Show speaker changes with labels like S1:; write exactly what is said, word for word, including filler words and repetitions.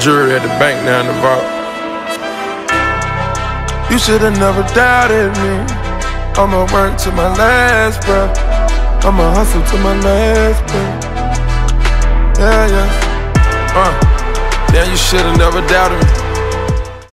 S1: jury at the bank now in the vault.
S2: You should've never doubted me. I'ma work to my last breath. I'ma hustle to my last breath. Yeah, yeah.
S1: Uh, damn, you should've never doubted me.